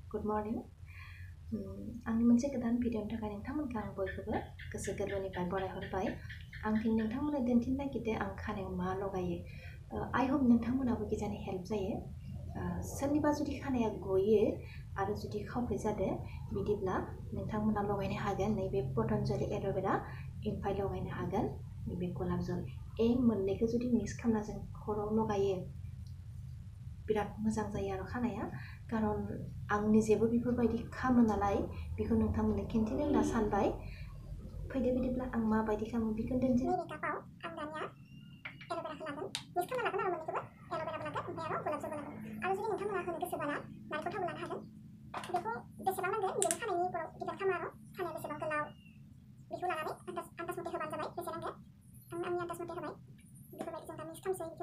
Good morning. आंनि मोनसे गोदान भिडिअनि थाखाय नोंथांमोनखौ आं बयखौबो गोसो गोरबोनिफ्राय बरायहरबाय। आं दिनै नोंथांमोननो दिन्थिनो नागिरदों आं खानायाव मा लगायो। I hope नोंथांमोनाबो गिजानि हेल्प जायो। सोरनिबा जुदि खानाया गयो आरो जुदि खावफै जादों बिदिब्ला नोंथांमोना लगायनो हागोन नैबे पतन्जलि एल'भेरा ओमफ्राय लगायनो हागोन नैबे गलाब जल। मोननैखौ जुदि मिक्स खालामना जों खर'आव लगायो बिराद मोजां जायो आरो खानाया, खारन आं निजेबो बेफोरबायदि खामो नालाय बेखौ नोंथांमोननो खिन्थिनो होनना सानबाय। फैदो बिदिब्ला आं माबायदि खामो बेखौ दिन्थिनो। नैबे कापाव आं दानिया एल'भेराखौ लागोन, मिक्स खालामना लागोन आरो मोननैखौबो एल'भेराबो लागोन ओमफ्राय आरो गलाब जलबो लागोन। आरो जुदि नोंथांमोना होनो गोसोबाला नारेंखल थावबो लानो हागोन। बेखौ बेसेबां नांगोन बिदिनो खानायनि खर'आव दिपेन्ड खालामो आरो खानाया बेसेबां गोलाव बेखौ लानानै आन्दाज मथे होबानो जाबाय बेसे नांगोन। आं आंनि आन्दाज मथे होबाय। बेफोरबायदि जों दा मिक्स खालामसै बेखौ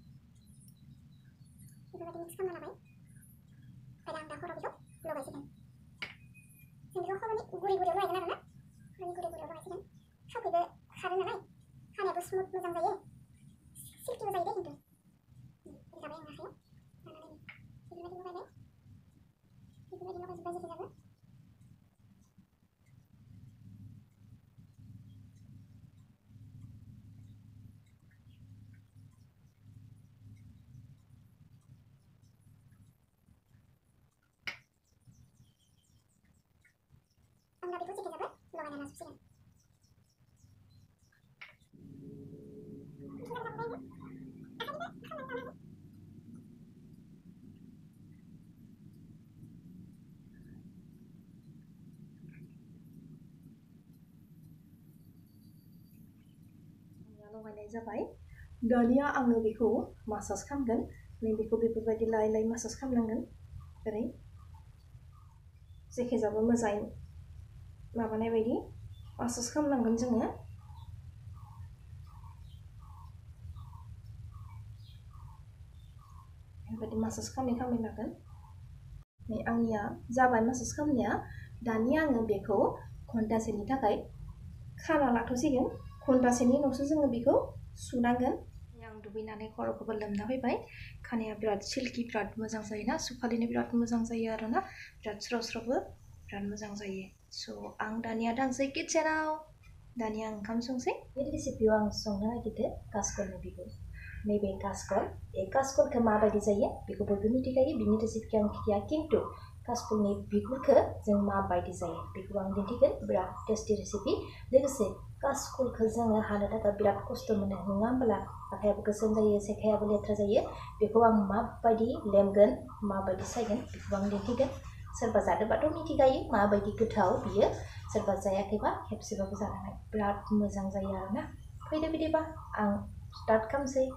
बेफोरबायदि मिक्स खालामना लाबाय। ओमफ्राय आं दा खर'आव बेखौ लगायसिगोन। जों बेखौ खर'नि गुरि गुरियाव लगायगोन आरो ना, खर'नि गुरि गुरियाव लगायसिगोन। खावखैबो खारो नालाय खानायाबो स्मुथ मोजां जायो, सिल्किबो जायो दे खिन्थु। जाबाय आं आखायाव लानानै बेफोरबायदि लगायबाय, बेफोरबायदि लगायजोब्बाय जेखिजाबो। आं दा बेखौ जेखिजाबो लगायना लाजोबसिगोन। लगायनाय जाबाय। दानिया आङो बेखौ मासाज खालामगोन। नैबेखौ बेफोरबायदि लायै लायै मासाज खालामनांगोन। ओरै जेखिजाबो मोजाङै माबानाय बायदि मासाज खालामनांगोन जोङो। बेबायदि मासाज खालामै लागोन। नै आंनिया जाबाय मासाज खालामनाया। दानिया आङो बेखौ घन्टासेनि थाखाय खाना लाथ'सिगोन। घन्टासेनि उनावसो जोङो बेखौ सुनांगोन। आं दुगैनानै खर'खौबो लोमना फैबाय। खानाया बिराद सिल्कि बिराद मोजां जायोना, सुखालिनो बिराद मोजां जायो आरोना, बिराद स्र' स्र'बो बिराद मोजां जायो। स' आं दानिया थांसै किटचेनाव। दानिया आं ओंखाम संसै। बे रेसिपियाव आं संनो नागिरदों कासकलनि बिगुर। नैबे कासकल, बे कासकलखौ माबायदि जायो बेखौ बयबो मिथिखायो, बिनि रेसिपिखौ आं खिथिया, खिन्थु कासकलनि बिगुरखौ जों माबायदि जायो बेखौ आं दिन्थिगोन। बिराद टेस्टि रेसिपि। लोगोसे कासकलखौ जोङो हानो थाखाय बिराद खस्थ' मोनो नङा होमब्ला, आखायाबो गोसोम जायो, सेखायाबो लेथ्रा जायो। बेखौ आं माबायदि लेमगोन माबायदि सायगोन बेखौ आं दिन्थिगोन। सोरबा जादोंबाथ' मिथिखायो माबायदि गोथाव बियो, सोरबा जायाखैबा खेबसेबाबो जानांगोन, बिराद मोजां जायो आरोना। फैदो बिदिबा आं स्टार्ट खालामसै।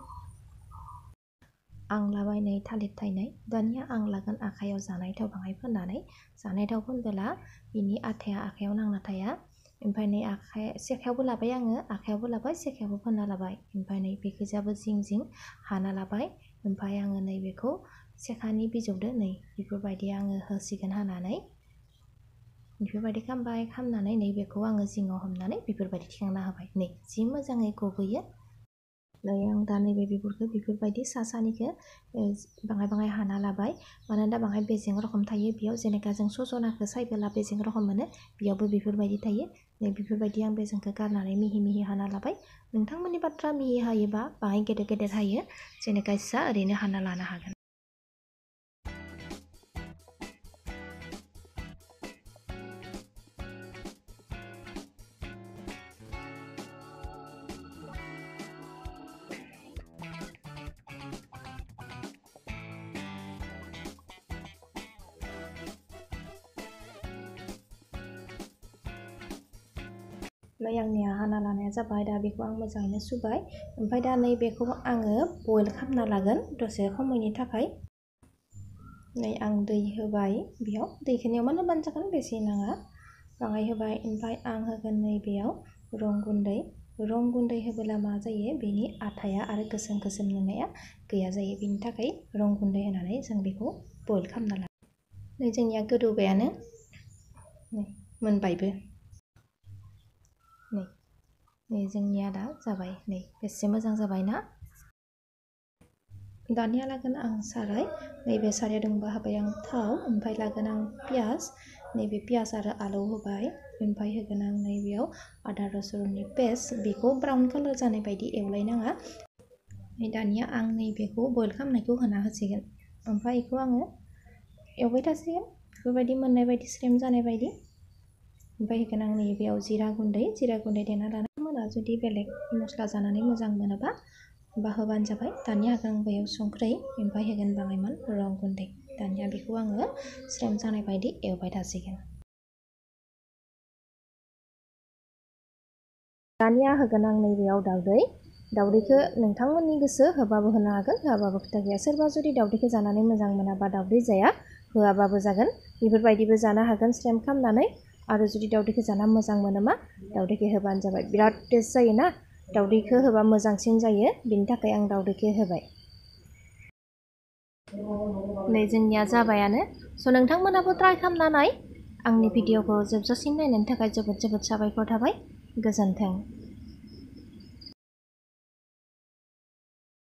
आं लाबाय नै थालिर थाइनै। दानिया आं लागोन आखायाव जानाय थाव बाङाय फोननानै। जानाय थाव फोनबोला बिनि आथाया आखायाव नांना थाया। ओमफ्राय नै सेखायावबो लाबाय आङो, आखायावबो लाबाय, सेखायावबो फोनना लाबाय। ओमफ्राय नै बेखैजाबो जिं जिं हाना लाबाय। ओमफ्राय आङो नैबेखौ सेखानि बिजौदो नै बेफोरबायदि आङो होसिगोन हानानै। बेफोरबायदि खालामनानै नैबेखौ आङो जिङाव हमनानै बेफोरबायदि थिखांना होबाय। नै जि मोजाङै गबोयो। नै आं दा नैबे बिगुरखौ बेफोरबायदि सानिखौ बाङाय हाना लाबाय। मानोना बाङाय बेजें रखम थायो बेयाव, जेनेका जों सजनाखौ सायबोला बेजें रखम मोनो, बेयावबो बेफोरबायदि थायो। नै बेफोरबायदि आं बेजेंखौ गारनानै मिहि मिहि हाना लाबाय। नोंथांमोननि बाथ्रा, मिहि हायोबा बाङाय गेदेर गेदेर हायो, जेनेका इसा ओरैनो हाना लानो हागोन। नै आंनिया हाना लानाया जाबाय। दा बेखौ आं मोजाङैनो सुबाय। ओमफ्राय दा नैबेखौ आङो बयल खालामना लागोन दसे खमायनि थाखाय। नै आं दै होबाय बेयाव, दैखौ नेवमान होबानो जागोन, बेसे नाङा, बाङाय होबाय। ओमफ्राय आं होगोन नैबेयाव रं गुन्दै। रं गुन्दै होबोला मा जायो, बेनि आथाया आरो गोसोम गोसोम नुनाया गैया जायो। बेनि थाखाय रं गुन्दै होनानै जों बेखौ बयल खालामना लागोन। नै जोंनिया गोदौबायानो, नै मोनबायबो। नै जोंनिया दा जाबाय। नै बेसे मोजां जाबाय ना। दानिया लागोन आं साराय नैबे सारायाव दंबा होबाय आं थाव ओमफ्राय लागोन आं पियास नैबे पियास आरो आलौ होबाय ओमफ्राय होगोन आं नैबेयाव आदा रसुननि पेस्ट बेखौ ब्राउन कालार जानाय बायदि एवलायनाङा दानिया आं नैबेखौ बयल खालामनायखौ होना होसिगोन ओमफ्राय बेखौ आङो एवबाय थासिगोन बेफोरबायदि मोननाय बायदि स्रेम जानाय बायदि ओमफ्राय होगोन आं नैबेयाव जिरा गुन्दै देना लाना मोना जुदि बेलेग मस्ला जानानै मोजां मोनोबा बा होबानो जाबाय दानिया होगोन आं बेयाव संख्रै ओमफ्राय होगोन बाङायमोन रं गुन्दै दानिया बेखौ आङो स्रेम जानाय बायदि एवबाय थासिगोन दानिया होगोन आं नैबेयाव दावदैखौ नोंथांमोननि गोसो होबाबो होनो हागोन होआबाबो खोथा गैया सोरबा जुदि दावदैखौ जानानै मोजां मोनाबा दावदै जाया होआबाबो जागोन बेफोरबायदिबो जानो हागोन स्रेम खालामनानै आरो जुदि दावदैखौ जाना मोजां मोनोमा दावदैखौ होबानो जाबाय बिराद टेस्ट जायोना दावदैखौ होबा मोजांसिन जायो बेनि थाखाय आं दावदैखौ होबाय नै जोंनिया जाबायानो स' नोंथांमोनाबो ट्राइ खालामना नाय आंनि भिडिअखौ जोबजासिम नायनायनि थाखाय जोबोद साबायखर थाबाय गोजोन्थों